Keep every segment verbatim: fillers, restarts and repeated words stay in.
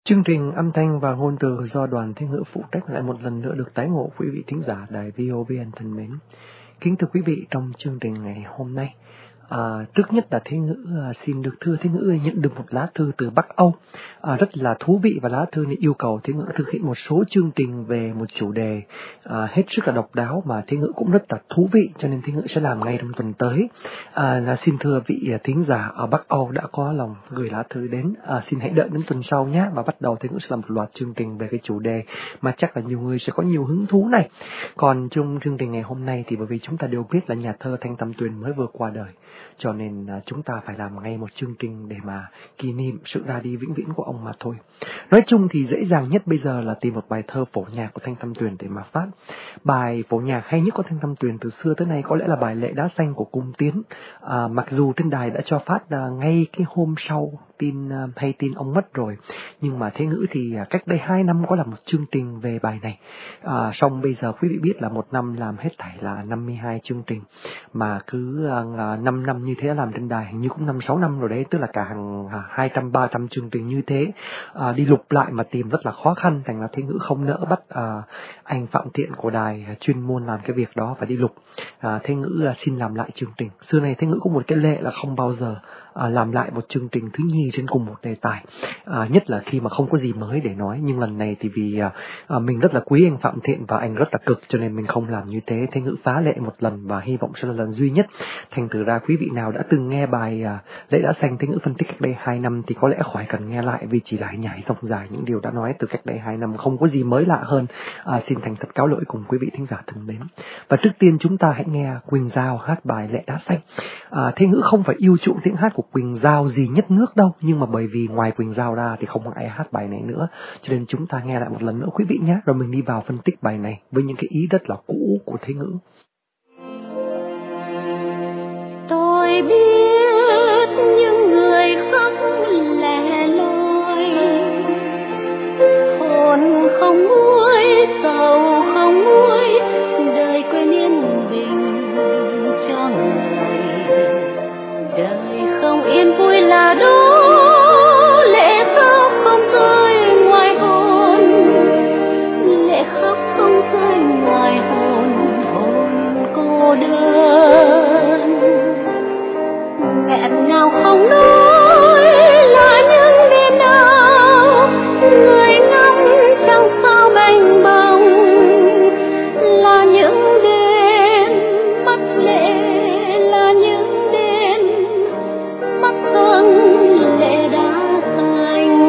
Chương trình âm thanh và ngôn từ do Đoàn Thiên Ngữ phụ trách lại một lần nữa được tái ngộ quý vị thính giả đài vê o vê en thân mến. Kính thưa quý vị, trong chương trình ngày hôm nay, à, trước nhất là Thiên Ngữ à, xin được thưa Thiên Ngữ nhận được một lá thư từ Bắc Âu à, rất là thú vị, và lá thư này yêu cầu Thiên Ngữ thực hiện một số chương trình về một chủ đề à, hết sức là độc đáo mà Thiên Ngữ cũng rất là thú vị, cho nên Thiên Ngữ sẽ làm ngay trong tuần tới. À, là xin thưa vị thính giả ở Bắc Âu đã có lòng gửi lá thư đến, à, xin hãy đợi đến tuần sau nhé, và bắt đầu Thiên Ngữ sẽ làm một loạt chương trình về cái chủ đề mà chắc là nhiều người sẽ có nhiều hứng thú này. Còn trong chương trình ngày hôm nay thì bởi vì chúng ta đều biết là nhà thơ Thanh Tâm Tuyền mới vừa qua đời, cho nên à, chúng ta phải làm ngay một chương trình để mà kỷ niệm sự ra đi vĩnh viễn của ông mà thôi. Nói chung thì dễ dàng nhất bây giờ là tìm một bài thơ phổ nhạc của Thanh Tâm Tuyền để mà phát. Bài phổ nhạc hay nhất của Thanh Tâm Tuyền từ xưa tới nay có lẽ là bài Lệ Đá Xanh của Cung Tiến. À, mặc dù trên đài đã cho phát à, ngay cái hôm sau tin à, hay tin ông mất rồi, nhưng mà Thiên Ngữ thì à, cách đây hai năm có làm một chương trình về bài này. À, xong bây giờ quý vị biết là một năm làm hết thảy là năm mươi hai chương trình, mà cứ à, năm năm như thế làm trên đài hình như cũng năm sáu năm rồi đấy, tức là cả hàng hai trăm ba trăm chương trình như thế, à, đi lục lại mà tìm rất là khó khăn, thành là Thiên Ngữ không nỡ bắt à, anh Phạm Thiện của đài à, chuyên môn làm cái việc đó và đi lục. à, Thiên Ngữ à, xin làm lại chương trình. Xưa này Thiên Ngữ có một cái lệ là không bao giờ à, làm lại một chương trình thứ nhì trên cùng một đề tài, à, nhất là khi mà không có gì mới để nói. Nhưng lần này thì vì à, à, mình rất là quý anh Phạm Thiện và anh rất là cực, cho nên mình không làm như thế. Thiên Ngữ phá lệ một lần và hy vọng sẽ là lần duy nhất. Thành thử ra quý vị nào đã từng nghe bài à, Lệ Đá Xanh Thiên Ngữ phân tích cách đây hai năm thì có lẽ khỏi cần nghe lại, vì chỉ lại nhảy rong dài những điều đã nói từ cách đây hai năm, không có gì mới lạ hơn. À, xin thành thật cáo lỗi cùng quý vị thính giả thân mến. Và trước tiên chúng ta hãy nghe Quỳnh Giao hát bài Lệ Đá Xanh. À, Thiên Ngữ không phải yêu chuộng tiếng hát của Quỳnh Giao gì nhất nước đâu, nhưng mà bởi vì ngoài Quỳnh Giao ra thì không có ai hát bài này nữa, cho nên chúng ta nghe lại một lần nữa quý vị nhé, rồi mình đi vào phân tích bài này với những cái ý rất là cũ của Thiên Ngữ. Tôi biết những người khóc lẻ loi, hồn không nguôi, sầu không nguôi, đời quên yên bình cho người. Đời không yên vui là đó, lệ khóc không rơi ngoài hồn, lệ khóc không rơi ngoài hồn, hồn cô đơn. Nghẹn ngào không nói là những đêm nào, người ngắm trăng sao mênh mông, là những đêm mắt lệ, là những đêm mắt hương lệ đá xanh,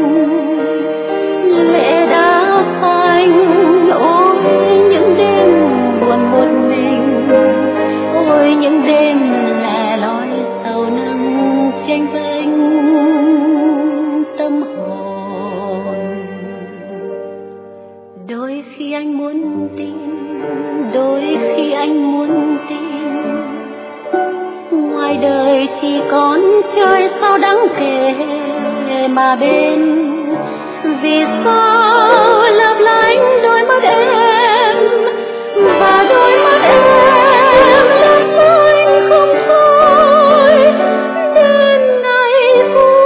lệ đá xanh. Ôi những đêm buồn một mình, ôi những đêm lẻ loi sầu nâng chênh vênh tâm hồn. Đôi khi anh muốn tin, đôi khi anh muốn tin, ngoài đời chỉ còn trời sao đáng kể mà bên. Vì sao lấp lánh đôi mắt em, và đôi mắt em lấp lánh không thôi đến ngày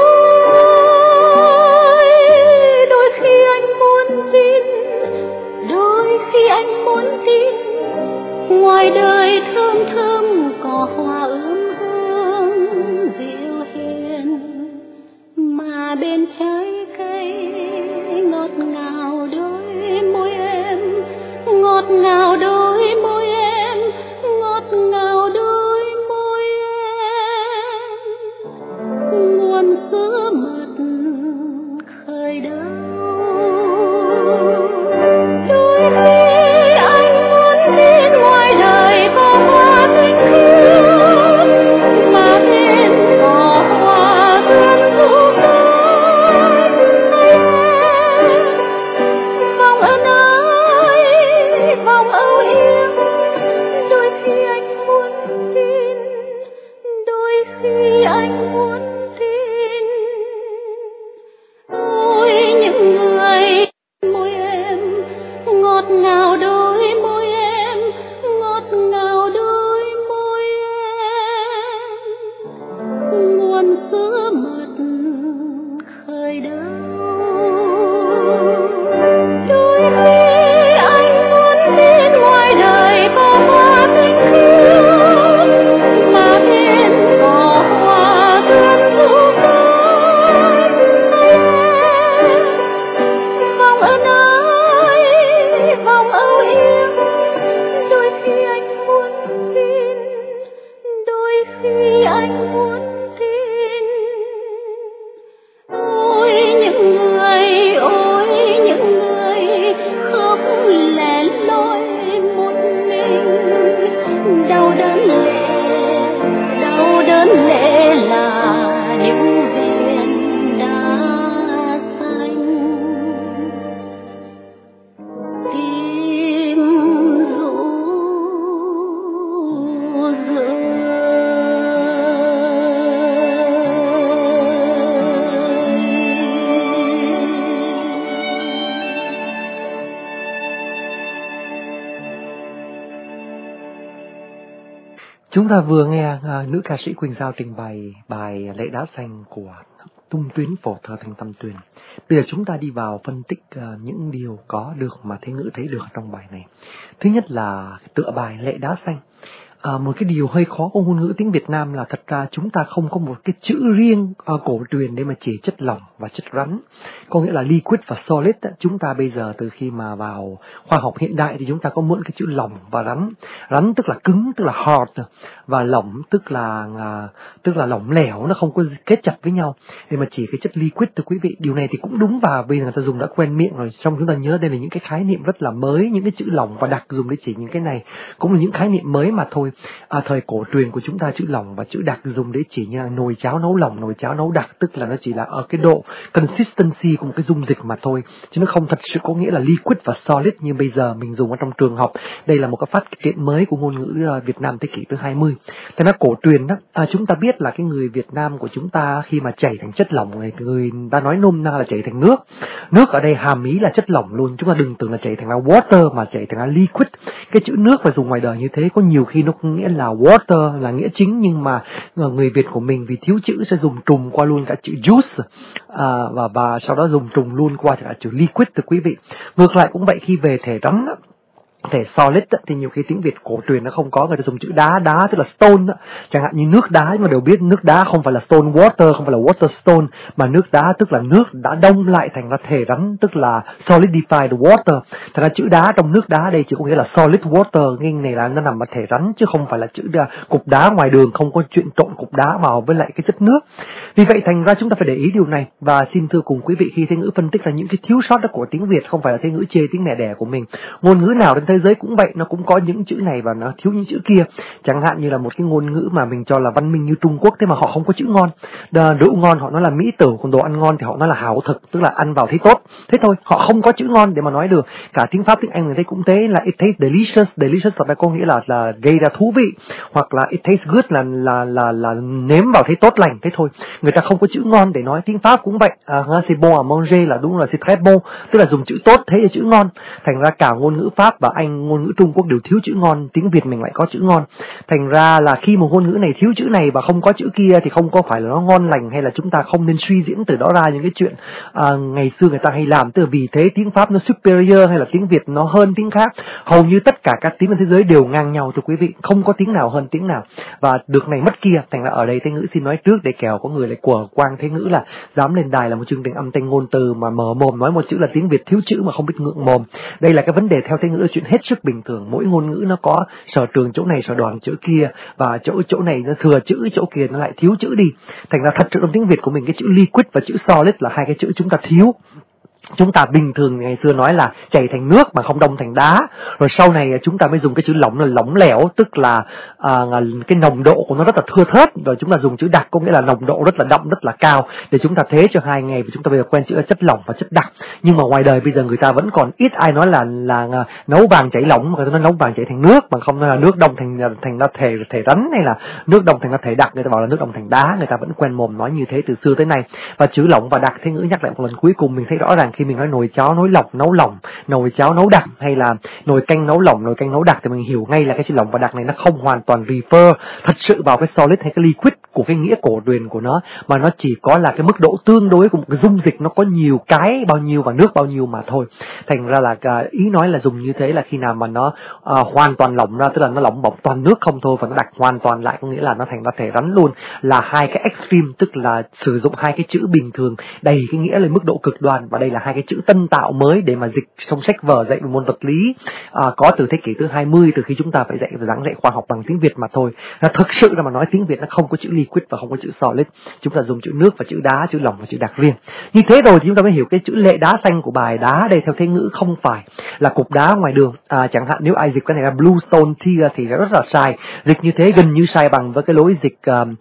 vui. Đôi khi anh muốn tin, đôi khi anh muốn tin, ngoài đời thơm thơm cỏ hoa ươm hương dịu hiền, mà bên trái cây ngọt ngào đôi môi em, ngọt ngào đôi môi em, ngọt ngào đôi môi em, nguồn sữa mật khơi đau. Đôi khi anh muốn tin ngoài đời có hoa tình thương, mà bên có hoa ươm ru cánh em. Vòng ân ơi, vòng ơi Chúng ta vừa nghe à, nữ ca sĩ Quỳnh Giao trình bày bài Lệ Đá Xanh của Tung Tuyến Phổ Thờ Thành Tâm Tuyền. Bây giờ chúng ta đi vào phân tích uh, những điều có được mà Thế Ngữ thấy được trong bài này. Thứ nhất là tựa bài Lệ Đá Xanh. À, một cái điều hơi khó của ngôn ngữ tiếng Việt Nam là thật ra chúng ta không có một cái chữ riêng uh, cổ truyền để mà chỉ chất lỏng và chất rắn. Có nghĩa là liquid và solid. Chúng ta bây giờ từ khi mà vào khoa học hiện đại thì chúng ta có muốn cái chữ lỏng và rắn. Rắn tức là cứng, tức là hard, và lỏng tức là uh, tức là lỏng lẻo, nó không có kết chặt với nhau. Để mà chỉ cái chất liquid, thưa quý vị, điều này thì cũng đúng, và bây giờ người ta dùng đã quen miệng rồi. Trong chúng ta nhớ đây là những cái khái niệm rất là mới, những cái chữ lỏng và đặc dùng để chỉ những cái này cũng là những khái niệm mới mà thôi. À, thời cổ truyền của chúng ta chữ lỏng và chữ đặc dùng để chỉ như là nồi cháo nấu lỏng, nồi cháo nấu đặc, tức là nó chỉ là ở cái độ consistency của một cái dung dịch mà thôi, chứ nó không thật sự có nghĩa là liquid và solid như bây giờ mình dùng ở trong trường học. Đây là một cái phát hiện mới của ngôn ngữ Việt Nam thế kỷ thứ hai mươi. Thế nó cổ truyền đó, à, chúng ta biết là cái người Việt Nam của chúng ta khi mà chảy thành chất lỏng này, người ta nói nôm na là chảy thành nước. Nước ở đây hàm ý là chất lỏng luôn, chúng ta đừng tưởng là chảy thành là water mà chảy thành là liquid. Cái chữ nước phải dùng ngoài đời như thế, có nhiều khi nó nghĩa là water là nghĩa chính, nhưng mà người Việt của mình vì thiếu chữ sẽ dùng trùng qua luôn cả chữ juice, à, và và sau đó dùng trùng luôn qua cả chữ liquid, thưa quý vị. Ngược lại cũng vậy, khi về thể rắn đó, thể solid đó, thì nhiều khi tiếng Việt cổ truyền nó không có, người ta dùng chữ đá, đá tức là stone đó. Chẳng hạn như nước đá, nhưng mà đều biết nước đá không phải là stone water, không phải là water stone, mà nước đá tức là nước đã đông lại thành ra thể rắn, tức là solidified water. Thật ra chữ đá trong nước đá đây chỉ có nghĩa là solid water, nghe này là nó nằm ở thể rắn chứ không phải là chữ đá, cục đá ngoài đường, không có chuyện trộn cục đá vào với lại cái chất nước. Vì vậy thành ra chúng ta phải để ý điều này, và xin thưa cùng quý vị, khi Thế Ngữ phân tích là những cái thiếu sót đó của tiếng Việt, không phải là Thế Ngữ chê tiếng mẹ đẻ của mình. Ngôn ngữ nào trên thế giới cũng vậy, nó cũng có những chữ này và nó thiếu những chữ kia. Chẳng hạn như là một cái ngôn ngữ mà mình cho là văn minh như Trung Quốc, thế mà họ không có chữ ngon. Rượu ngon họ nói là mỹ tử, còn đồ ăn ngon thì họ nói là hảo thực, tức là ăn vào thấy tốt. Thế thôi, họ không có chữ ngon để mà nói được. Cả tiếng Pháp, tiếng Anh người thấy cũng thế, là it tastes delicious, delicious là có nghĩa là là gây ra thú vị, hoặc là it tastes good là là là là nếm vào thấy tốt lành. Thế thôi, người ta không có chữ ngon để nói. Tiếng Pháp cũng vậy, à, c'est bon à manger là đúng là c'est très bon, tức là dùng chữ tốt thế là chữ ngon. Thành ra cả ngôn ngữ Pháp và Anh, ngôn ngữ Trung Quốc đều thiếu chữ ngon, tiếng Việt mình lại có chữ ngon. Thành ra là khi một ngôn ngữ này thiếu chữ này và không có chữ kia thì không có phải là nó ngon lành, hay là chúng ta không nên suy diễn từ đó ra những cái chuyện à, ngày xưa người ta hay làm. Tức là vì thế tiếng Pháp nó superior hay là tiếng Việt nó hơn tiếng khác. Hầu như tất cả các tiếng trên thế giới đều ngang nhau, thưa quý vị, không có tiếng nào hơn tiếng nào, và được này mất kia. Thành ra ở đây Thế Ngữ xin nói trước để kẻo có người lại quở quang Thế Ngữ là dám lên đài là một chương trình âm thanh ngôn từ mà mở mồm nói một chữ là tiếng Việt thiếu chữ mà không biết ngượng mồm. Đây là cái vấn đề theo Thế Ngữ là chuyện hết sức bình thường. Mỗi ngôn ngữ nó có sở trường chỗ này, sở đoàn chỗ kia, và chỗ chỗ này nó thừa chữ, chỗ kia nó lại thiếu chữ đi. Thành ra thật sự trong tiếng Việt của mình cái chữ liquid và chữ solid là hai cái chữ chúng ta thiếu. Chúng ta bình thường ngày xưa nói là chảy thành nước mà không đông thành đá, rồi sau này chúng ta mới dùng cái chữ lỏng là lỏng lẻo, tức là à, cái nồng độ của nó rất là thưa thớt, rồi chúng ta dùng chữ đặc có nghĩa là nồng độ rất là đậm, rất là cao, để chúng ta thế cho hai ngày, và chúng ta bây giờ quen chữ là chất lỏng và chất đặc. Nhưng mà ngoài đời bây giờ người ta vẫn còn ít ai nói là là nấu vàng chảy lỏng, mà người ta nói nấu vàng chảy thành nước, mà không nói là nước đông thành thành ra thể thể rắn, hay là nước đông thành ra thể đặc, người ta bảo là nước đông thành đá, người ta vẫn quen mồm nói như thế từ xưa tới nay. Và chữ lỏng và đặc Thế Ngữ nhắc lại một lần cuối cùng, mình thấy rõ ràng khi mình nói nồi cháo nấu lỏng nấu lỏng, nồi cháo nấu đặc, hay là nồi canh nấu lỏng, nồi canh nấu đặc, thì mình hiểu ngay là cái chữ lỏng và đặc này nó không hoàn toàn refer thật sự vào cái solid hay cái liquid của cái nghĩa cổ truyền của nó, mà nó chỉ có là cái mức độ tương đối của một cái dung dịch, nó có nhiều cái bao nhiêu và nước bao nhiêu mà thôi. Thành ra là ý nói là dùng như thế là khi nào mà nó uh, hoàn toàn lỏng ra, tức là nó lỏng bỏng toàn nước không thôi, và nó đặc hoàn toàn lại, có nghĩa là nó thành ra thể rắn luôn, là hai cái extreme, tức là sử dụng hai cái chữ bình thường đầy cái nghĩa lên mức độ cực đoan, và đây là hai cái chữ tân tạo mới để mà dịch trong sách vở dạy về môn vật lý, à, có từ thế kỷ thứ hai mươi, từ khi chúng ta phải dạy và giảng dạy khoa học bằng tiếng Việt mà thôi. Là thực sự là mà nói tiếng Việt nó không có chữ liquid và không có chữ solid, chúng ta dùng chữ nước và chữ đá, chữ lỏng và chữ đặc riêng. Như thế rồi thì chúng ta mới hiểu cái chữ lệ đá xanh của bài đá đây theo Thế Ngữ không phải là cục đá ngoài đường. À, chẳng hạn nếu ai dịch cái này là blue stone tear thì rất là sai, dịch như thế gần như sai bằng với cái lối dịch uh,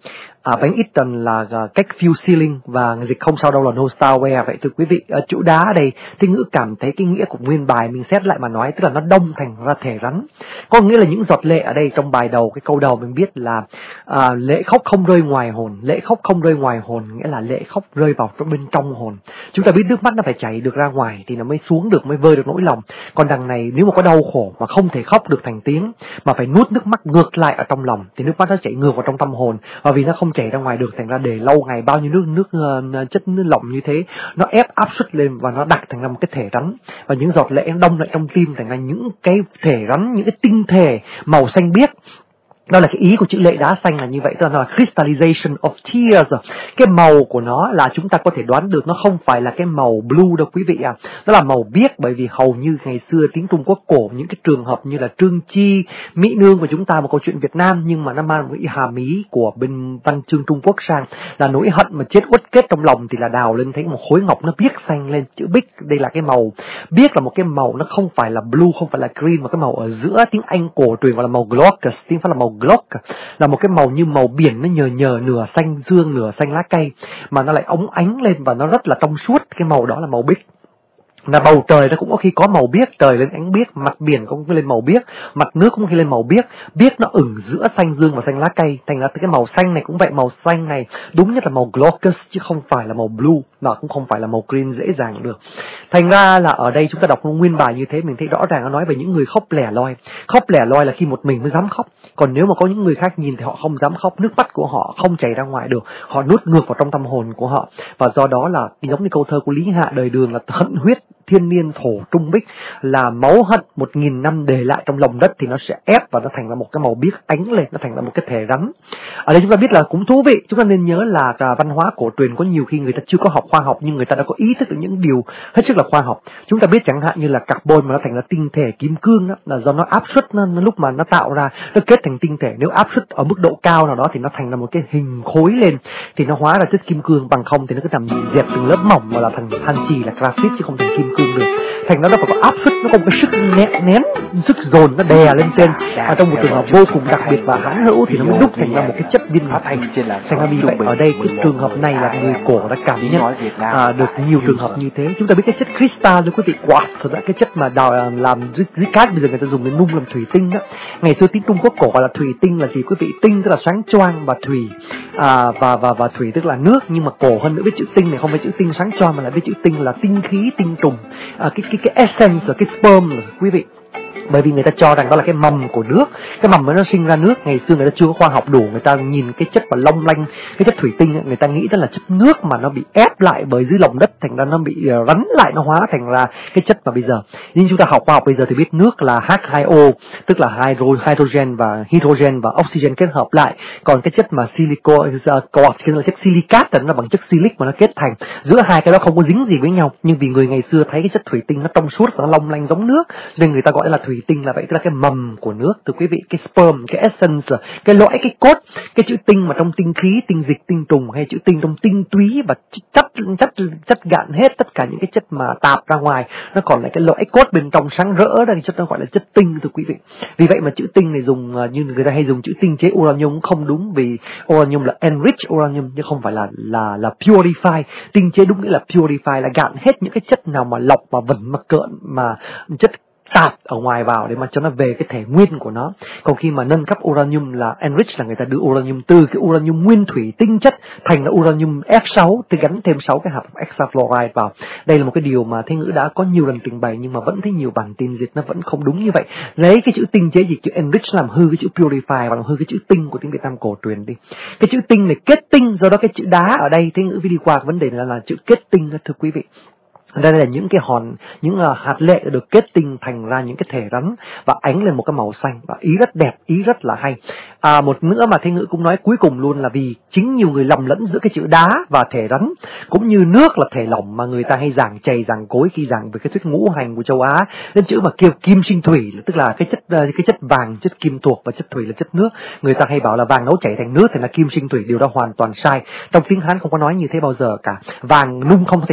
À, bánh Eton là uh, cách fusilling và dịch không sao đâu là no starware. Vậy thưa quý vị, uh, chữ đá ở đây Thế Ngữ cảm thấy cái nghĩa của nguyên bài mình xét lại mà nói, tức là nó đông thành ra thể rắn. Có nghĩa là những giọt lệ ở đây trong bài đầu, cái câu đầu mình biết là uh, lệ khóc không rơi ngoài hồn. Lệ khóc không rơi ngoài hồn nghĩa là lệ khóc rơi vào trong bên trong hồn. Chúng ta biết nước mắt nó phải chảy được ra ngoài thì nó mới xuống được, mới vơi được nỗi lòng. Còn đằng này nếu mà có đau khổ mà không thể khóc được thành tiếng, mà phải nuốt nước mắt ngược lại ở trong lòng, thì nước mắt nó chảy ngược vào trong tâm hồn, và vì nó không chảy ra ngoài được, thành ra để lâu ngày bao nhiêu nước nước uh, chất nước lỏng như thế nó ép áp suất lên và nó đặc thành ra một cái thể rắn, và những giọt lệ đông lại trong tim thành ra những cái thể rắn, những cái tinh thể màu xanh biếc. Đó là cái ý của chữ lệ đá xanh là như vậy, tức là crystallization of tears. Cái màu của nó là chúng ta có thể đoán được nó không phải là cái màu blue đâu quý vị à, nó là màu biếc, bởi vì hầu như ngày xưa tiếng Trung Quốc cổ những cái trường hợp như là Trương Chi, Mỹ Nương của chúng ta, một câu chuyện Việt Nam nhưng mà nó mang một cái hàm ý của bên văn chương Trung Quốc sang, là nỗi hận mà chết uất kết trong lòng thì là đào lên thấy một khối ngọc nó biếc xanh lên, chữ bích đây là cái màu biếc, là một cái màu nó không phải là blue, không phải là green, mà cái màu ở giữa tiếng Anh cổ truyền gọi là màu glaucous, tiếng Pháp là màu Glock, là một cái màu như màu biển, nó nhờ nhờ nửa xanh dương nửa xanh lá cây, mà nó lại óng ánh lên và nó rất là trong suốt. Cái màu đó là màu bích. Là bầu trời nó cũng có khi có màu biếc, trời lên ánh biếc, mặt biển cũng lên màu biếc, mặt nước cũng có khi lên màu biếc, biếc nó ửng giữa xanh dương và xanh lá cây, thành ra cái màu xanh này cũng vậy, màu xanh này đúng nhất là màu glaucous chứ không phải là màu blue, mà cũng không phải là màu green dễ dàng được. Thành ra là ở đây chúng ta đọc nguyên bài như thế mình thấy rõ ràng nó nói về những người khóc lẻ loi. Khóc lẻ loi là khi một mình mới dám khóc, còn nếu mà có những người khác nhìn thì họ không dám khóc, nước mắt của họ không chảy ra ngoài được, họ nuốt ngược vào trong tâm hồn của họ, và do đó là giống như câu thơ của Lý Hạ đời Đường là hận huyết thiên niên thổ trung bích, là máu hận một nghìn năm để lại trong lòng đất thì nó sẽ ép và nó thành ra một cái màu biếc ánh lên, nó thành ra một cái thể rắn. Ở đây chúng ta biết là cũng thú vị, chúng ta nên nhớ là cả văn hóa cổ truyền có nhiều khi người ta chưa có học khoa học nhưng người ta đã có ý thức được những điều hết sức là khoa học. Chúng ta biết chẳng hạn như là carbon mà nó thành ra tinh thể kim cương đó, là do nó áp suất, nó, nó lúc mà nó tạo ra nó kết thành tinh thể, nếu áp suất ở mức độ cao nào đó thì nó thành ra một cái hình khối lên thì nó hóa ra chất kim cương, bằng không thì nó cứ nằm dẹp từng lớp mỏng mà là thành than chì là graphite chứ không thành kim cương được. Thành nó nó phải có áp suất, nó có một cái sức nén, nén sức dồn nó đè lên trên, ở trong một trường hợp vô cùng đặc biệt và hãn hữu thì nó mới đúc thành ra một cái chất viên hóa thành. Thành ra vì vậy ở đây cái trường hợp này là người cổ đã cảm nhận à, được nhiều trường hợp như thế. Chúng ta biết cái chất crystal, quý vị, quartz, cái chất mà đào làm dưới, dưới cát bây giờ người ta dùng để nung làm thủy tinh đó. Ngày xưa tiếng Trung Quốc cổ gọi là thủy tinh là gì quý vị? Tinh tức là sáng choang và thủy à, và và và thủy tức là nước, nhưng mà cổ hơn nữa với chữ tinh này không phải chữ tinh sáng choang mà là với chữ tinh là tinh khí, tinh trùng, à, cái cái cái essence, cái sperm rồi, quý vị. Bởi vì người ta cho rằng đó là cái mầm của nước, cái mầm mới nó sinh ra nước. Ngày xưa người ta chưa có khoa học đủ, người ta nhìn cái chất mà long lanh, cái chất thủy tinh ấy, người ta nghĩ đó là chất nước mà nó bị ép lại bởi dưới lòng đất, thành ra nó bị rắn lại, nó hóa thành ra cái chất mà bây giờ. Nhưng chúng ta học khoa học bây giờ thì biết nước là H hai O, tức là hydrogen và hydrogen và oxygen kết hợp lại. Còn cái chất mà silico, quartz là chất silicat, nó là bằng chất silic mà nó kết thành. Giữa hai cái đó không có dính gì với nhau, nhưng vì người ngày xưa thấy cái chất thủy tinh nó trong suốt và nó long lanh giống nước, nên người ta gọi là thủy tinh là vậy, tức là cái mầm của nước. Thưa quý vị, cái sperm, cái essence, cái lõi, cái cốt, cái chữ tinh mà trong tinh khí, tinh dịch, tinh trùng, hay chữ tinh trong tinh túy và chất chất chất gạn hết tất cả những cái chất mà tạp ra ngoài, nó còn lại cái lõi cốt bên trong sáng rỡ, đây chất nó gọi là chất tinh. Thưa quý vị, vì vậy mà chữ tinh này dùng như người ta hay dùng chữ tinh chế uranium cũng không đúng, vì uranium là enriched uranium chứ không phải là là là purify. Tinh chế đúng nghĩa là purify, là gạn hết những cái chất nào mà lọc mà vẩn mà cợn mà chất tạp ở ngoài vào để mà cho nó về cái thể nguyên của nó. Còn khi mà nâng cấp uranium là enrich, là người ta đưa uranium từ cái uranium nguyên thủy tinh chất thành là uranium F sáu, thì gắn thêm sáu cái hạt hexafluoride vào. Đây là một cái điều mà Thế Ngữ đã có nhiều lần trình bày nhưng mà vẫn thấy nhiều bản tin dịch nó vẫn không đúng như vậy. Lấy cái chữ tinh chế dịch chữ enrich làm hư cái chữ purify và làm hư cái chữ tinh của tiếng Việt Nam cổ truyền đi. Cái chữ tinh này kết tinh, do đó cái chữ đá ở đây Thế Ngữ đi qua vấn đề là, là chữ kết tinh đó, thưa quý vị. Đây là những cái hòn, những uh, hạt lệ được kết tinh thành ra những cái thể rắn và ánh lên một cái màu xanh, và ý rất đẹp, ý rất là hay. À, một nữa mà Thế Ngữ cũng nói cuối cùng luôn là vì chính nhiều người lầm lẫn giữa cái chữ đá và thể rắn, cũng như nước là thể lỏng mà người ta hay giảng chày giảng cối khi giảng về cái thuyết ngũ hành của châu Á, đến chữ mà kêu kim sinh thủy, tức là cái chất uh, cái chất vàng, chất kim thuộc, và chất thủy là chất nước. Người ta hay bảo là vàng nấu chảy thành nước thì là kim sinh thủy, điều đó hoàn toàn sai. Trong tiếng Hán không có nói như thế bao giờ cả. Vàng nung không thành thủy,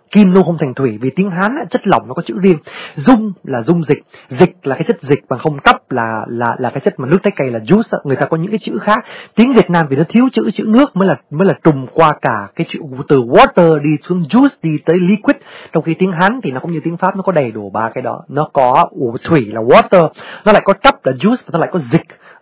kim nung không thành thủy, vì tiếng Hán chất lỏng nó có chữ riêng. Dung là dung dịch, dịch là cái chất dịch bằng không cấp là là là cái chất mà nước trái cây là juice. Người ta có những cái chữ khác. Tiếng Việt Nam vì nó thiếu chữ chữ nước mới là mới là trùng qua cả cái chữ từ water đi xuống juice đi tới liquid. Trong khi tiếng Hán thì nó cũng như tiếng Pháp, nó có đầy đủ ba cái đó. Nó có thủy là water, nó lại có cấp là juice, và nó lại có dịch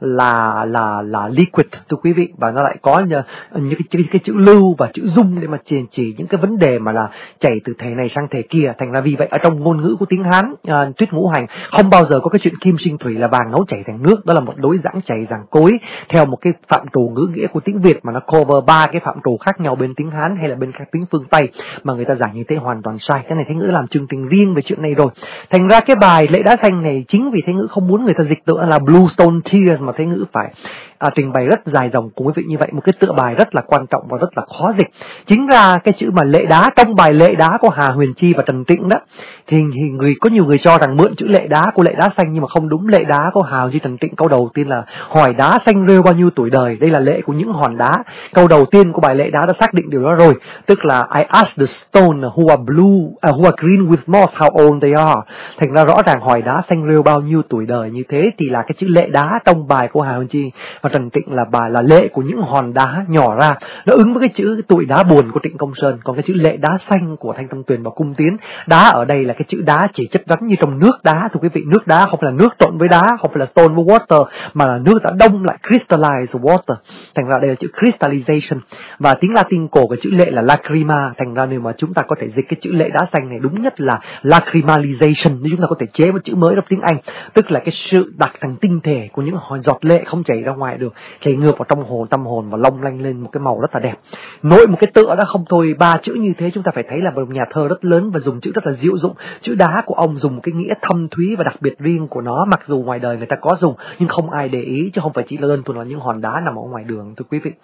là là là liquid, thưa quý vị, và nó lại có những cái, cái, cái chữ lưu và chữ dung để mà chỉ, chỉ những cái vấn đề mà là chảy từ thể này sang thể kia. Thành ra vì vậy ở trong ngôn ngữ của tiếng Hán, uh, Tuyết Ngũ Hành không bao giờ có cái chuyện kim sinh thủy là vàng nấu chảy thành nước. Đó là một đối giảng chảy giảng cối theo một cái phạm trù ngữ nghĩa của tiếng Việt mà nó cover ba cái phạm trù khác nhau bên tiếng Hán hay là bên các tiếng phương Tây, mà người ta giảng như thế hoàn toàn sai. Cái này Thế Ngữ làm chương trình riêng về chuyện này rồi. Thành ra cái bài Lệ Đá Xanh này chính vì Thế Ngữ không muốn người ta dịch tựa là Blue Stone Tears mà Thế Ngữ phải à, trình bày rất dài dòng cùng quý vị như vậy, một cái tựa bài rất là quan trọng và rất là khó dịch. Chính ra cái chữ mà lệ đá trong bài Lệ Đá của Hà Huyền Chi và Trần Tĩnh đó, thì, thì người có nhiều người cho rằng mượn chữ lệ đá của Lệ Đá Xanh, nhưng mà không đúng. Lệ đá của Hà Huyền Chi Trần Tĩnh câu đầu tiên là hỏi đá xanh rêu bao nhiêu tuổi đời, đây là lệ của những hòn đá. Câu đầu tiên của bài Lệ Đá đã xác định điều đó rồi, tức là I asked the stone who are blue, uh, who are green with moss how old they are. Thành ra rõ ràng hỏi đá xanh rêu bao nhiêu tuổi đời như thế thì là cái chữ lệ đá trong bài của Hà Huyền Chi và Trần Tĩnh là bài là lệ của những hòn đá nhỏ ra, nó ứng với cái chữ tuổi đá buồn của Trịnh Công Sơn. Còn cái chữ lệ đá xanh của Thanh Tâm Tuyền và Cung Tiến, đá ở đây là cái chữ đá chỉ chất rắn như trong nước đá, thưa quý vị. Nước đá không phải là nước trộn với đá, không phải là stone với water, mà là nước đã đông lại, crystallize water. Thành ra đây là chữ crystallization. Và tiếng Latin cổ cái chữ lệ là lacrima. Thành ra nếu mà chúng ta có thể dịch cái chữ lệ đá xanh này đúng nhất là lacrimalization, nếu chúng ta có thể chế một chữ mới trong tiếng Anh, tức là cái sự đặc thành tinh thể của những giọt lệ không chảy ra ngoài được, chảy ngược vào trong hồn tâm hồn và long lanh lên một cái màu rất là đẹp. Nổi một cái tựa đó không thôi, ba chữ như thế chúng ta phải thấy là một nhà thơ rất lớn và dùng chữ rất là diệu dụng. Chữ đá của ông dùng cái nghĩa thâm thúy và đặc biệt riêng của nó, mặc dù ngoài đời người ta có dùng nhưng không ai để ý, chứ không phải chỉ là đơn thuần là những hòn đá nằm ở ngoài đường, thưa quý vị.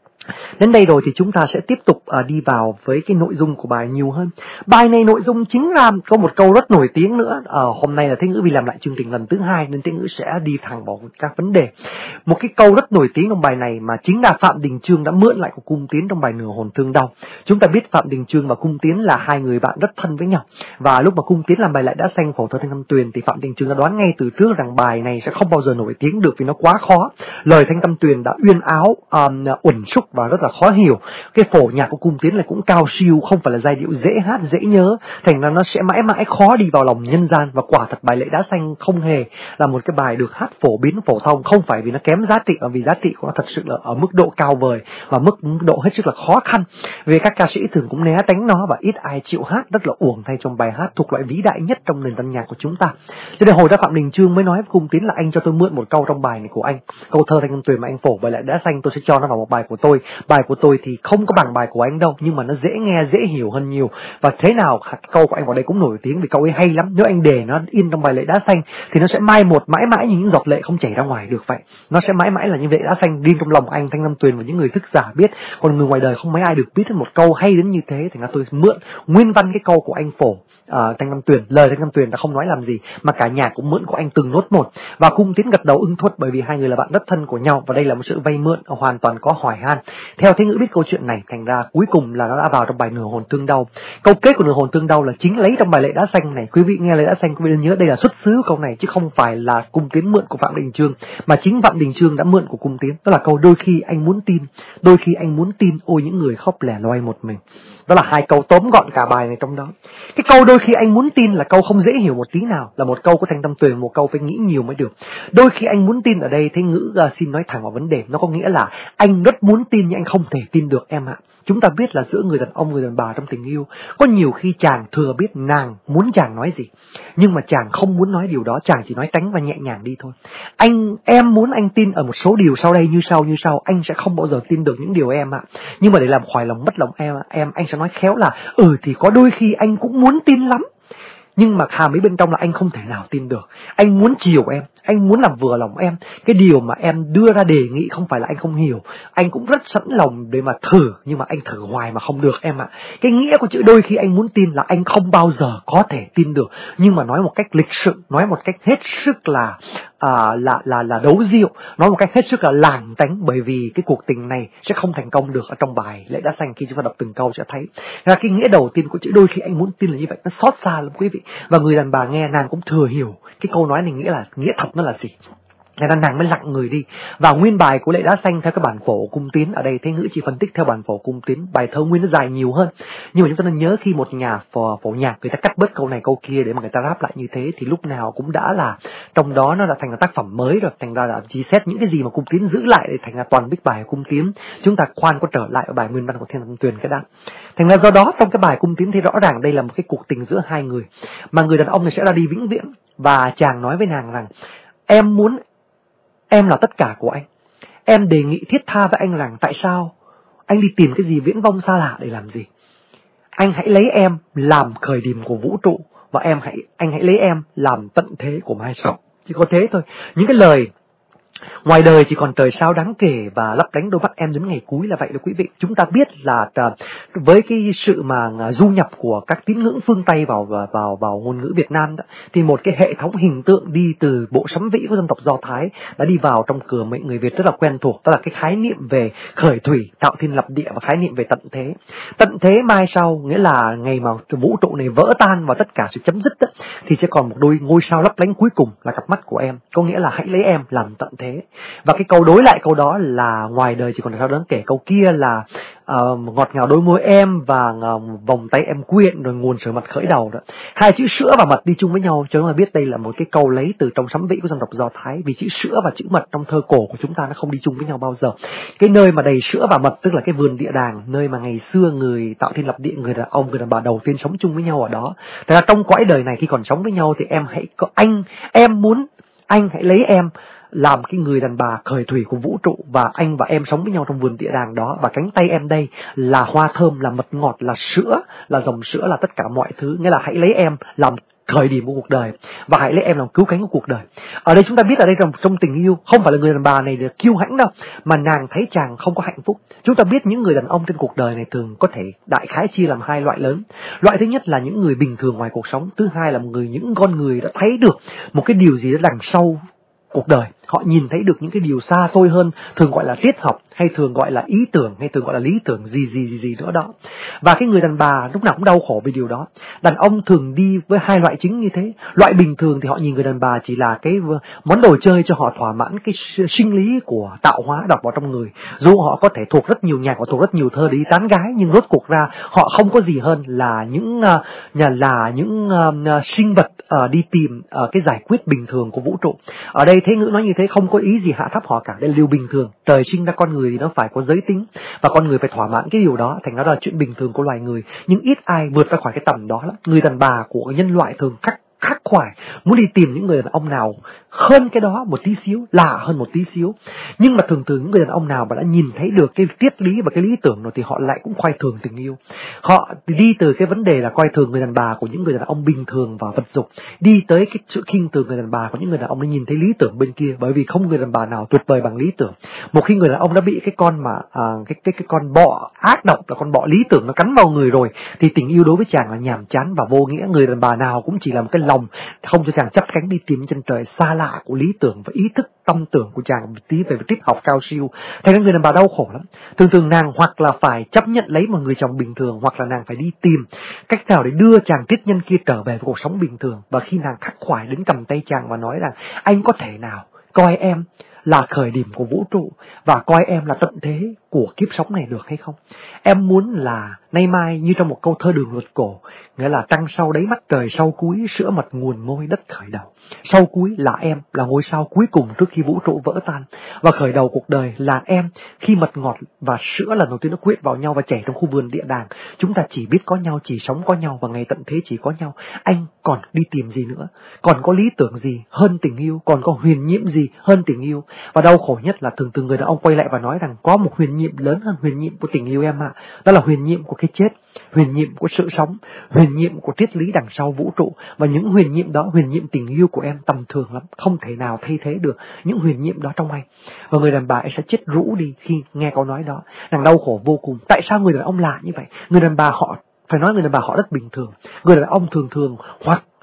Đến đây rồi thì chúng ta sẽ tiếp tục uh, đi vào với cái nội dung của bài nhiều hơn. Bài này nội dung chính là có một câu rất nổi tiếng nữa. Uh, hôm nay là Thế Ngữ vì làm lại chương trình lần thứ hai nên Thế Ngữ sẽ đi thẳng vào các vấn đề. Một cái câu rất nổi tiếng trong bài này mà chính là Phạm Đình Chương đã mượn lại của Cung Tiến trong bài Nửa Hồn Thương Đau. Chúng ta biết Phạm Đình Chương và Cung Tiến là hai người bạn rất thân với nhau, và lúc mà Cung Tiến làm bài Lệ Đá Xanh phổ thơ Thanh Tâm Tuyền thì Phạm Đình Chương đã đoán ngay từ trước rằng bài này sẽ không bao giờ nổi tiếng được vì nó quá khó. Lời Thanh Tâm Tuyền đã uyên áo, um, uẩn xúc và rất là khó hiểu. Cái phổ nhạc của Cung Tiến là cũng cao siêu, không phải là giai điệu dễ hát dễ nhớ, thành ra nó sẽ mãi mãi khó đi vào lòng nhân gian. Và quả thật bài Lệ Đá Xanh không hề là một cái bài được hát phổ biến phổ thông, không phải vì nó kém giá trị, mà vì giá trị của nó thật sự là ở mức độ cao vời và mức độ hết sức là khó khăn. Vì các ca sĩ thường cũng né tránh nó và ít ai chịu hát, rất là uổng thay trong bài hát thuộc loại vĩ đại nhất trong nền tân nhạc của chúng ta. Cho nên hồi ra Phạm Đình Chương mới nói với Cung Tiến là anh cho tôi mượn một câu trong bài này của anh, câu thơ Thanh Tâm Tuyền mà anh phổ bài Lệ Đá Xanh, tôi sẽ cho nó vào một bài của tôi. Bài của tôi thì không có bằng bài của anh đâu, nhưng mà nó dễ nghe, dễ hiểu hơn nhiều. Và thế nào câu của anh vào đây cũng nổi tiếng vì câu ấy hay lắm. Nếu anh để nó in trong bài Lệ Đá Xanh thì nó sẽ mai một mãi mãi như những giọt lệ không chảy ra ngoài được vậy. Nó sẽ mãi mãi là như Lệ Đá Xanh riêng trong lòng anh, Thanh Tâm Tuyền và những người thức giả biết. Còn người ngoài đời không mấy ai được biết một câu hay đến như thế. Thành ra tôi mượn nguyên văn cái câu của anh phổ uh, Thanh Tâm Tuyền. Lời Thanh Tâm Tuyền đã không nói làm gì mà cả nhạc cũng mượn của anh từng nốt một. Và Cung Tiến gật đầu ưng thuận bởi vì hai người là bạn rất thân của nhau, và đây là một sự vay mượn hoàn toàn có hỏi han. Theo Thế Ngữ biết câu chuyện này, thành ra cuối cùng là nó đã vào trong bài Nửa Hồn Thương Đau. Câu kết của Nửa Hồn Thương Đau là chính lấy trong bài Lệ Đá Xanh này. Quý vị nghe Lệ Đá Xanh, quý vị nhớ đây là xuất xứ câu này chứ không phải là Cung Tiến mượn của Phạm Đình Chương, mà chính Phạm Đình Chương đã mượn của Cung Tiến. Đó là câu đôi khi anh muốn tin, đôi khi anh muốn tin, ôi những người khóc lẻ loi một mình. Đó là hai câu tóm gọn cả bài này trong đó. Cái câu đôi khi anh muốn tin là câu không dễ hiểu một tí nào, là một câu của Thanh Tâm Tuyền, một câu phải nghĩ nhiều mới được. Đôi khi anh muốn tin ở đây Thế Ngữ uh, xin nói thẳng vào vấn đề, nó có nghĩa là anh rất muốn tin nhưng anh không thể tin được em ạ. Chúng ta biết là giữa người đàn ông người đàn bà trong tình yêu, có nhiều khi chàng thừa biết nàng muốn chàng nói gì, nhưng mà chàng không muốn nói điều đó, chàng chỉ nói tánh và nhẹ nhàng đi thôi. Anh em muốn anh tin ở một số điều sau đây như sau như sau, anh sẽ không bao giờ tin được những điều em ạ. Nhưng mà để làm khỏi lòng mất lòng em em anh sẽ nói khéo là ừ thì có đôi khi anh cũng muốn tin lắm, nhưng mà hàm ý bên trong là anh không thể nào tin được. Anh muốn chiều em, anh muốn làm vừa lòng em. Cái điều mà em đưa ra đề nghị không phải là anh không hiểu, anh cũng rất sẵn lòng để mà thử, nhưng mà anh thử hoài mà không được em ạ. Cái nghĩa của chữ đôi khi anh muốn tin là anh không bao giờ có thể tin được, nhưng mà nói một cách lịch sự, nói một cách hết sức là à, là là là đấu rượu, nói một cách hết sức là lảng tránh, bởi vì cái cuộc tình này sẽ không thành công được. Ở trong bài Lệ Đá Xanh khi chúng ta đọc từng câu sẽ thấy là cái nghĩa đầu tiên của chữ đôi khi anh muốn tin là như vậy, nó xót xa lắm quý vị. Và người đàn bà nghe nàng cũng thừa hiểu cái câu nói này nghĩa là nghĩa thật nó là gì. Ngày nay nàng mới lặng người đi. Và nguyên bài của Lệ Đá Xanh theo cái bản phổ cung tiến, ở đây Thế Ngữ chỉ phân tích theo bản phổ cung tiến, bài thơ nguyên nó dài nhiều hơn. Nhưng mà chúng ta nên nhớ khi một nhà phổ, phổ nhạc người ta cắt bớt câu này câu kia để mà người ta ráp lại như thế thì lúc nào cũng đã là trong đó nó đã thành là tác phẩm mới rồi. Thành ra là chỉ xét những cái gì mà cung tiến giữ lại để thành ra toàn bích bài cung tiến. Chúng ta khoan có trở lại ở bài nguyên văn của Thiên Tâm Tuyền cái đã. Thành ra do đó trong cái bài cung tiến thì rõ ràng đây là một cái cuộc tình giữa hai người, mà người đàn ông này sẽ ra đi vĩnh viễn. Và chàng nói với nàng rằng em muốn, em là tất cả của anh. Em đề nghị thiết tha với anh rằng tại sao anh đi tìm cái gì viễn vông xa lạ để làm gì? Anh hãy lấy em làm khởi điểm của vũ trụ, và em hãy anh hãy lấy em làm tận thế của mai sau. Chỉ có thế thôi. Những cái lời ngoài đời chỉ còn trời sao đáng kể và lấp lánh đôi mắt em đến ngày cuối là vậy đó quý vị. Chúng ta biết là với cái sự mà du nhập của các tín ngưỡng phương Tây vào vào vào ngôn ngữ Việt Nam đó, thì một cái hệ thống hình tượng đi từ bộ sấm vĩ của dân tộc Do Thái đã đi vào trong cửa mệnh người Việt rất là quen thuộc. Đó là cái khái niệm về khởi thủy, tạo thiên lập địa và khái niệm về tận thế. Tận thế mai sau nghĩa là ngày mà vũ trụ này vỡ tan và tất cả sự chấm dứt đó, thì sẽ còn một đôi ngôi sao lấp lánh cuối cùng là cặp mắt của em. Có nghĩa là hãy lấy em làm tận thế. Và cái câu đối lại câu đó là ngoài đời chỉ còn sao đáng kể, câu kia là uh, ngọt ngào đôi môi em và uh, vòng tay em quyện rồi nguồn sữa mật khởi đầu đó. Hai chữ sữa và mật đi chung với nhau, chúng ta biết đây là một cái câu lấy từ trong sấm vĩ của dân tộc Do Thái, vì chữ sữa và chữ mật trong thơ cổ của chúng ta nó không đi chung với nhau bao giờ. Cái nơi mà đầy sữa và mật tức là cái vườn địa đàng, nơi mà ngày xưa người tạo thiên lập địa, người đàn ông người đàn bà đầu tiên sống chung với nhau ở đó. Thế là trong cõi đời này khi còn sống với nhau thì em hãy có anh em muốn anh hãy lấy em làm cái người đàn bà khởi thủy của vũ trụ, và anh và em sống với nhau trong vườn địa đàng đó. Và cánh tay em đây là hoa thơm, là mật ngọt, là sữa, là dòng sữa, là tất cả mọi thứ. Nghĩa là hãy lấy em làm khởi điểm của cuộc đời và hãy lấy em làm cứu cánh của cuộc đời. Ở đây chúng ta biết ở đây trong, trong tình yêu không phải là người đàn bà này được kiêu hãnh đâu, mà nàng thấy chàng không có hạnh phúc. Chúng ta biết những người đàn ông trên cuộc đời này thường có thể đại khái chia làm hai loại lớn. Loại thứ nhất là những người bình thường ngoài cuộc sống, thứ hai là một người những con người đã thấy được một cái điều gì đó đằng sau cuộc đời. Họ nhìn thấy được những cái điều xa xôi hơn, thường gọi là triết học, hay thường gọi là ý tưởng, hay thường gọi là lý tưởng gì gì gì gì nữa đó. Và cái người đàn bà lúc nào cũng đau khổ vì điều đó. Đàn ông thường đi với hai loại chính như thế. Loại bình thường thì họ nhìn người đàn bà chỉ là cái món đồ chơi cho họ thỏa mãn cái sinh lý của tạo hóa đọc vào trong người. Dù họ có thể thuộc rất nhiều nhạc và thuộc rất nhiều thơ để đi tán gái, nhưng rốt cuộc ra họ không có gì hơn là những uh, là những uh, sinh vật uh, đi tìm uh, cái giải quyết bình thường của vũ trụ. Ở đây Thế Ngữ nói như thế không có ý gì hạ thấp họ cả. Đây là điều bình thường. Trời sinh ra con người thì nó phải có giới tính, và con người phải thỏa mãn cái điều đó, thành ra đó là chuyện bình thường của loài người. Nhưng ít ai vượt ra khỏi cái tầm đó lắm. Người đàn bà của nhân loại thường khắc khắc khoải muốn đi tìm những người đàn ông nào hơn cái đó một tí xíu, lạ hơn một tí xíu. Nhưng mà thường thường những người đàn ông nào mà đã nhìn thấy được cái triết lý và cái lý tưởng rồi thì họ lại cũng khoai thường tình yêu. Họ đi từ cái vấn đề là coi thường người đàn bà của những người đàn ông bình thường và vật dục, đi tới cái sự khinh thường người đàn bà của những người đàn ông đã nhìn thấy lý tưởng bên kia, bởi vì không người đàn bà nào tuyệt vời bằng lý tưởng. Một khi người đàn ông đã bị cái con mà à, cái cái cái con bọ ác độc là con bọ lý tưởng nó cắn vào người rồi thì tình yêu đối với chàng là nhàm chán và vô nghĩa. Người đàn bà nào cũng chỉ là một cái lòng không cho chàng chấp cánh đi tìm chân trời xa lạ của lý tưởng và ý thức tâm tưởng của chàng một tí về triết học cao siêu. Thế nên người đàn bà đau khổ lắm. Thường thường nàng hoặc là phải chấp nhận lấy một người chồng bình thường, hoặc là nàng phải đi tìm cách nào để đưa chàng triết nhân kia trở về với cuộc sống bình thường. Và khi nàng khắc khoải đến cầm tay chàng và nói rằng anh có thể nào coi em là khởi điểm của vũ trụ và coi em là tận thế của kiếp sống này được hay không? Em muốn là nay mai như trong một câu thơ đường luật cổ, nghĩa là trăng sau đáy mắt trời sau cuối, sữa mật nguồn môi đất khởi đầu. Sau cuối là em, là ngôi sao cuối cùng trước khi vũ trụ vỡ tan, và khởi đầu cuộc đời là em, khi mật ngọt và sữa lần đầu tiên nó quyện vào nhau và chảy trong khu vườn địa đàng. Chúng ta chỉ biết có nhau, chỉ sống có nhau, và ngày tận thế chỉ có nhau. Anh còn đi tìm gì nữa? Còn có lý tưởng gì hơn tình yêu? Còn có huyền nhiệm gì hơn tình yêu? Và đau khổ nhất là thường thường người đàn ông quay lại và nói rằng có một huyền nhiệm lớn hơn huyền nhiệm của tình yêu em ạ. Đó là huyền nhiệm của cái chết, huyền nhiệm của sự sống, huyền nhiệm của triết lý đằng sau vũ trụ. Và những huyền nhiệm đó, huyền nhiệm tình yêu của em tầm thường lắm, không thể nào thay thế được những huyền nhiệm đó trong anh. Và người đàn bà ấy sẽ chết rũ đi khi nghe câu nói đó. Nàng đau khổ vô cùng. Tại sao người đàn ông lạ như vậy? Người đàn bà họ, phải nói người đàn bà họ rất bình thường. Người đàn ông thường thường hoặc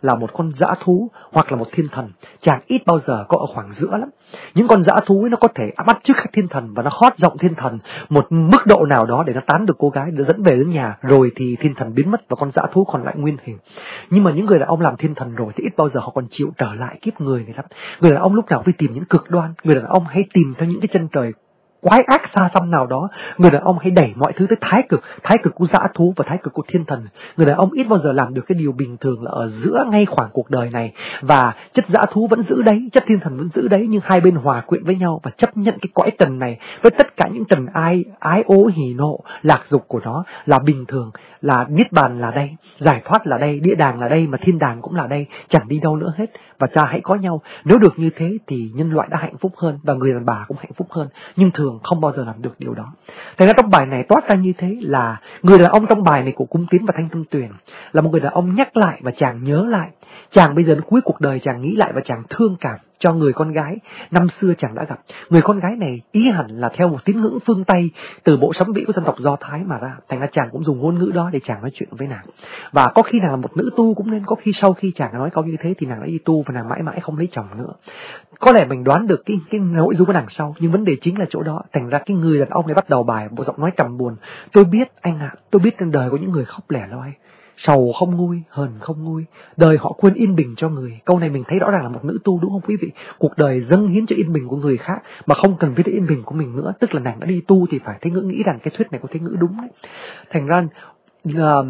là một con dã thú hoặc là một thiên thần. Chàng ít bao giờ có ở khoảng giữa lắm. Những con dã thú ấy nó có thể bắt chước các thiên thần và nó hót giọng thiên thần một mức độ nào đó để nó tán được cô gái, để dẫn về đến nhà, rồi thì thiên thần biến mất và con dã thú còn lại nguyên hình. Nhưng mà những người đàn ông làm thiên thần rồi thì ít bao giờ họ còn chịu trở lại kiếp người này lắm. Người đàn ông lúc nào cũng đi tìm những cực đoan, người đàn ông hay tìm theo những cái chân trời quái ác xa xăm nào đó. Người đàn ông hay đẩy mọi thứ tới thái cực, thái cực của dã thú và thái cực của thiên thần. Người đàn ông ít bao giờ làm được cái điều bình thường là ở giữa ngay khoảng cuộc đời này, và chất dã thú vẫn giữ đấy, chất thiên thần vẫn giữ đấy, nhưng hai bên hòa quyện với nhau và chấp nhận cái cõi trần này với tất cả những trần ai ái ố hỉ nộ lạc dục của nó là bình thường, là niết bàn là đây, giải thoát là đây, địa đàng là đây, mà thiên đàng cũng là đây, chẳng đi đâu nữa hết. Và cha hãy có nhau. Nếu được như thế thì nhân loại đã hạnh phúc hơn và người đàn bà cũng hạnh phúc hơn, nhưng thường không bao giờ làm được điều đó. Thành ra trong bài này toát ra như thế là người đàn ông trong bài này của Cung Tiến và Thanh Tâm Tuyền là một người đàn ông nhắc lại và chàng nhớ lại. Chàng bây giờ đến cuối cuộc đời chàng nghĩ lại và chàng thương cảm cho người con gái năm xưa chàng đã gặp. Người con gái này ý hẳn là theo một tín ngưỡng phương Tây từ bộ sấm vĩ của dân tộc Do Thái mà ra. Thành ra chàng cũng dùng ngôn ngữ đó để chàng nói chuyện với nàng. Và có khi nàng là một nữ tu cũng nên, có khi sau khi chàng nói câu như thế thì nàng đã đi tu và nàng mãi mãi không lấy chồng nữa. Có lẽ mình đoán được cái, cái nội dung của đằng sau, nhưng vấn đề chính là chỗ đó. Thành ra cái người đàn ông này bắt đầu bài bộ giọng nói trầm buồn. Tôi biết anh ạ, à, tôi biết trên đời có những người khóc lẻ loi, sầu không nguôi, hờn không nguôi, đời họ quên yên bình cho người. Câu này mình thấy rõ ràng là một nữ tu, đúng không quý vị? Cuộc đời dâng hiến cho yên bình của người khác mà không cần biết đến yên bình của mình nữa. Tức là nàng đã đi tu thì phải Thế Ngữ nghĩ rằng cái thuyết này của Thế Ngữ đúng đấy. Thành ra uh,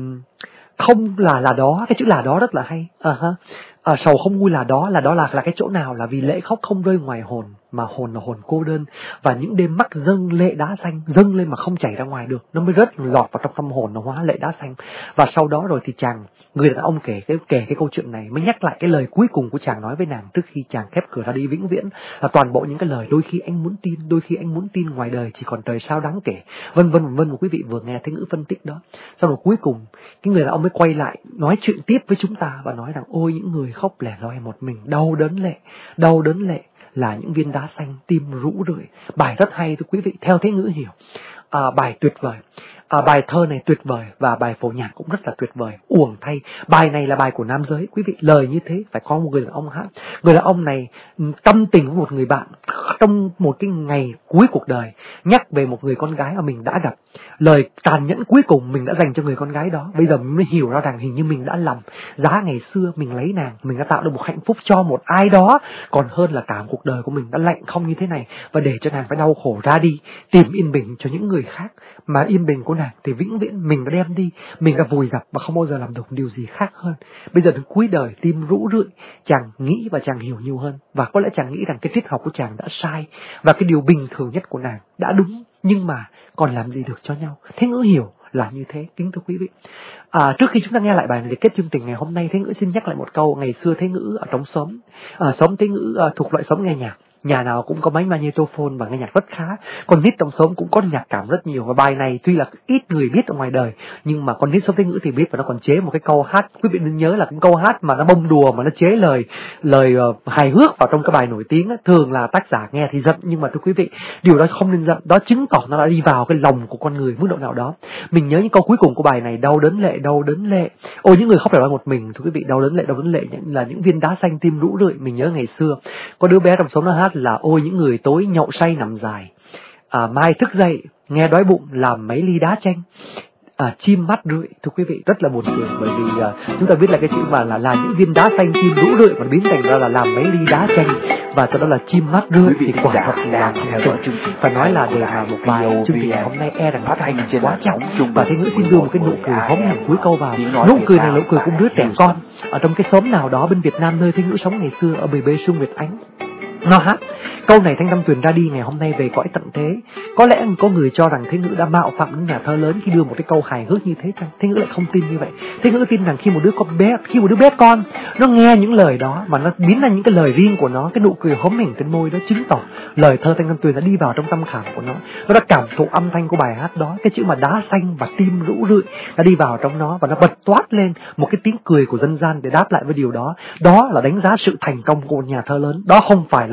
không là là đó, cái chữ là đó rất là hay. Uh-huh. À, sầu không nguôi là đó, là đó là là cái chỗ nào? Là vì lệ khóc không rơi ngoài hồn, mà hồn là hồn cô đơn, và những đêm mắt dâng lệ đá xanh, dâng lên mà không chảy ra ngoài được, nó mới rớt lọt vào trong tâm hồn, nó hóa lệ đá xanh. Và sau đó rồi thì chàng, người đàn ông kể cái kể cái câu chuyện này mới nhắc lại cái lời cuối cùng của chàng nói với nàng trước khi chàng khép cửa ra đi vĩnh viễn, là toàn bộ những cái lời đôi khi anh muốn tin, đôi khi anh muốn tin, ngoài đời chỉ còn trời sao đáng kể, vân vân vân. Một quý vị vừa nghe Thế Ngữ phân tích đó. Sau rồi cuối cùng cái người đàn ông mới quay lại nói chuyện tiếp với chúng ta và nói rằng ôi những người khóc lẻ loi một mình, đau đớn lệ, đau đớn lệ là những viên đá xanh, tim rũ rượi. Bài rất hay thưa quý vị, theo Thế Ngữ hiểu. À, bài tuyệt vời. À, bài thơ này tuyệt vời và bài phổ nhạc cũng rất là tuyệt vời. Uổng thay, bài này là bài của nam giới quý vị, lời như thế phải có một người đàn ông hát. Người đàn ông này tâm tình với một người bạn trong một cái ngày cuối cuộc đời, nhắc về một người con gái mà mình đã gặp. Lời tàn nhẫn cuối cùng mình đã dành cho người con gái đó. Bây giờ mình mới hiểu ra rằng hình như mình đã lầm. Giá ngày xưa mình lấy nàng, mình đã tạo được một hạnh phúc cho một ai đó, còn hơn là cả một cuộc đời của mình đã lạnh không như thế này, và để cho nàng phải đau khổ ra đi tìm yên bình cho những người khác. Mà yên bình của nàng thì vĩnh viễn mình đã đem đi, mình đã vùi dập và không bao giờ làm được điều gì khác hơn. Bây giờ đến cuối đời tim rũ rượi, chàng nghĩ và chàng hiểu nhiều hơn, và có lẽ chàng nghĩ rằng cái triết học của chàng đã sai và cái điều bình thường nhất của nàng đã đúng, nhưng mà còn làm gì được cho nhau. Thế Ngữ hiểu là như thế, kính thưa quý vị. À, trước khi chúng ta nghe lại bài này để kết chương trình ngày hôm nay, Thế Ngữ xin nhắc lại một câu. Ngày xưa Thế Ngữ ở trong xóm, à, xóm Thế Ngữ à, thuộc loại xóm nghe nhạc. Nhà nào cũng có máy magnetophone và nghe nhạc rất khá. Con nít trong xóm cũng có nhạc cảm rất nhiều. Và bài này tuy là ít người biết ở ngoài đời, nhưng mà con nít xóm Thế Ngữ thì biết, và nó còn chế một cái câu hát. Quý vị nên nhớ là cái câu hát mà nó bông đùa, mà nó chế lời lời uh, hài hước vào trong cái bài nổi tiếng đó. Thường là tác giả nghe thì giận, nhưng mà thưa quý vị, điều đó không nên giận. Đó chứng tỏ nó đã đi vào cái lòng của con người mức độ nào đó. Mình nhớ những câu cuối cùng của bài này: đau đớn lệ, đau đớn lệ. Ôi những người khóc lẻ loi một mình, thưa quý vị, đau đớn lệ, đau đớn lệ là những viên đá xanh, tim rũ rượi. Mình nhớ ngày xưa có đứa bé trong xóm nó hát là ôi những người tối nhậu say nằm dài, à, mai thức dậy nghe đói bụng làm mấy ly đá chanh, à, chim mắt rượi. Thưa quý vị, rất là buồn cười, bởi vì à, chúng ta biết là cái chữ mà là là những viên đá xanh tim rũ rượi mà biến thành ra là làm mấy ly đá chanh, và sau đó là chim mắt rượi thì quả thật là không trùng. Phải nói là để mà một bài chương trình hôm nay e rằng phát hành quá trọng, và Thế Ngữ xin đưa một cái nụ cười hóm hỉnh cuối câu vào. Nụ cười này là nụ cười của đứa trẻ con ở trong cái xóm nào đó bên Việt Nam nơi Thế Ngữ sống ngày xưa, ở bề bê Xuân Nguyệt Ánh. Nó hát câu này: Thanh Tâm Tuyền ra đi ngày hôm nay về cõi tận thế. Có lẽ có người cho rằng Thế Ngữ đã mạo phạm những nhà thơ lớn khi đưa một cái câu hài hước như thế chăng? Thế Ngữ lại không tin như vậy. Thế Ngữ tin rằng khi một đứa con bé, khi một đứa bé con nó nghe những lời đó mà nó biến ra những cái lời riêng của nó, cái nụ cười hóm hỉnh trên môi đó chứng tỏ lời thơ Thanh Tâm Tuyền đã đi vào trong tâm khảm của nó. Nó đã cảm thụ âm thanh của bài hát đó, cái chữ mà đá xanh và tim rũ rượi đã đi vào trong nó, và nó bật toát lên một cái tiếng cười của dân gian để đáp lại với điều đó. Đó là đánh giá sự thành công của một nhà thơ lớn. Đó không phải là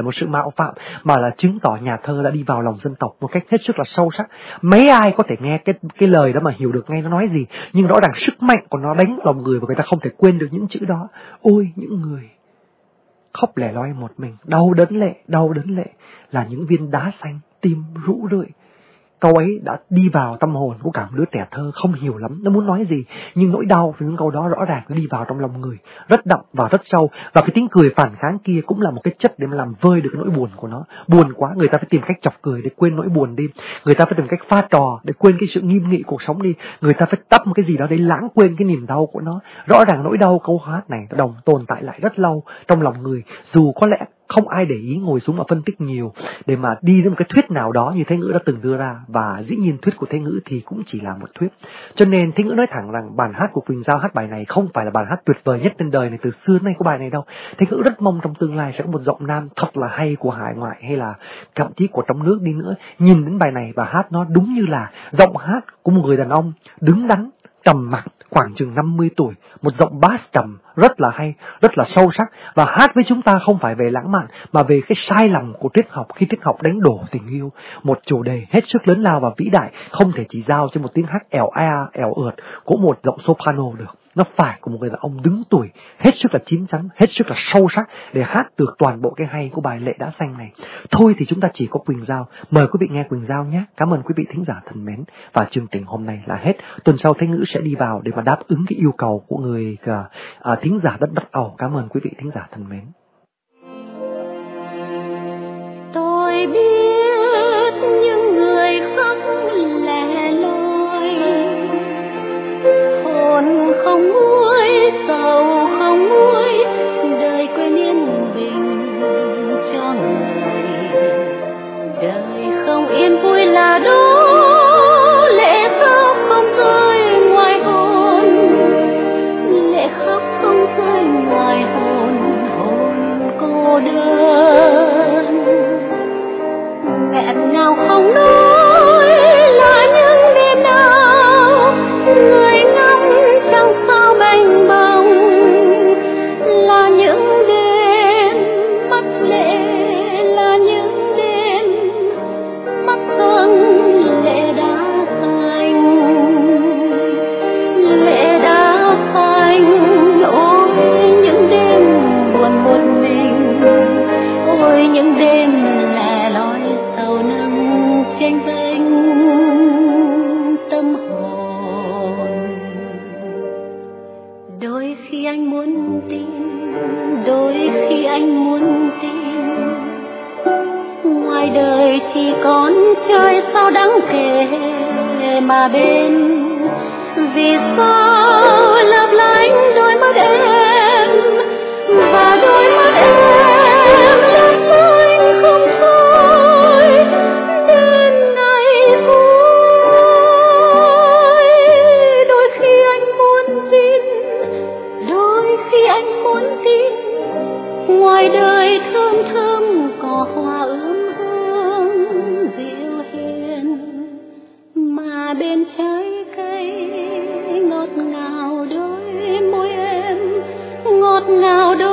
là một sự mạo phạm, mà là chứng tỏ nhà thơ đã đi vào lòng dân tộc một cách hết sức là sâu sắc. Mấy ai có thể nghe cái cái lời đó mà hiểu được ngay nó nói gì, nhưng rõ ràng sức mạnh của nó đánh vào lòng người và người ta không thể quên được những chữ đó. Ôi những người khóc lẻ loi một mình, đau đớn lệ, đau đớn lệ là những viên đá xanh, tim rũ rượi. Câu ấy đã đi vào tâm hồn của cả một đứa trẻ thơ không hiểu lắm nó muốn nói gì, nhưng nỗi đau với những câu đó rõ ràng nó đi vào trong lòng người, rất đậm và rất sâu. Và cái tiếng cười phản kháng kia cũng là một cái chất để mà làm vơi được cái nỗi buồn của nó. Buồn quá, người ta phải tìm cách chọc cười để quên nỗi buồn đi, người ta phải tìm cách pha trò để quên cái sự nghiêm nghị cuộc sống đi, người ta phải tấp một cái gì đó để lãng quên cái niềm đau của nó. Rõ ràng nỗi đau câu hát này nó đồng tồn tại lại rất lâu trong lòng người, dù có lẽ không ai để ý ngồi xuống mà phân tích nhiều để mà đi đến một cái thuyết nào đó như Thế Ngữ đã từng đưa ra, và dĩ nhiên thuyết của Thế Ngữ thì cũng chỉ là một thuyết. Cho nên Thế Ngữ nói thẳng rằng bài hát của Quỳnh Giao hát bài này không phải là bài hát tuyệt vời nhất trên đời này từ xưa đến nay của bài này đâu. Thế Ngữ rất mong trong tương lai sẽ có một giọng nam thật là hay của hải ngoại hay là thậm chí của trong nước đi nữa nhìn đến bài này và hát nó đúng như là giọng hát của một người đàn ông đứng đắn, trầm mặc, khoảng chừng năm mươi tuổi, một giọng bass trầm rất là hay, rất là sâu sắc, và hát với chúng ta không phải về lãng mạn mà về cái sai lầm của triết học khi triết học đánh đổ tình yêu, một chủ đề hết sức lớn lao và vĩ đại, không thể chỉ giao cho một tiếng hát ẻo a ẻo ượt của một giọng soprano được. Nó phải của một người đàn ông đứng tuổi, hết sức là chín chắn, hết sức là sâu sắc để hát được toàn bộ cái hay của bài Lệ Đá Xanh này. Thôi thì chúng ta chỉ có Quỳnh Giao. Mời quý vị nghe Quỳnh Giao nhé. Cảm ơn quý vị thính giả thân mến. Và chương trình hôm nay là hết. Tuần sau Thế Ngữ sẽ đi vào để mà đáp ứng cái yêu cầu của người uh, thính giả đất Bắc Âu. Cảm ơn quý vị thính giả thân mến. Tôi biết những người khóc lẻ loi, hồn không nguôi, sầu không nguôi, đời quên yên bình cho người. Đời không yên vui là đó, lệ khóc không rơi ngoài hồn, lệ khóc không rơi ngoài hồn, hồn cô đơn. Nghẹn ngào không nói là những đêm nào, người ngắm trăng sao mênh mông, là những đêm mắt lệ, là những đêm mắt hồng lệ đá xanh, lệ đá xanh. Ôi những đêm buồn một mình, ôi những đêm lẻ loi sầu nắng chênh vênh tâm hồn. Đôi khi anh muốn tin, đôi khi anh muốn tin, ngoài đời chỉ còn trời sao đáng kể mà bên. Vì sao lấp lánh đôi mắt em, và đôi mắt em lấp lánh không thôi đến ngày vui. Đôi khi anh muốn tin, đôi khi anh muốn tin, ngoài đời thơm thơm cỏ hoa ươm hương dịu hiền, mà bên trái cây ngọt ngào đôi môi em, ngọt ngào đôi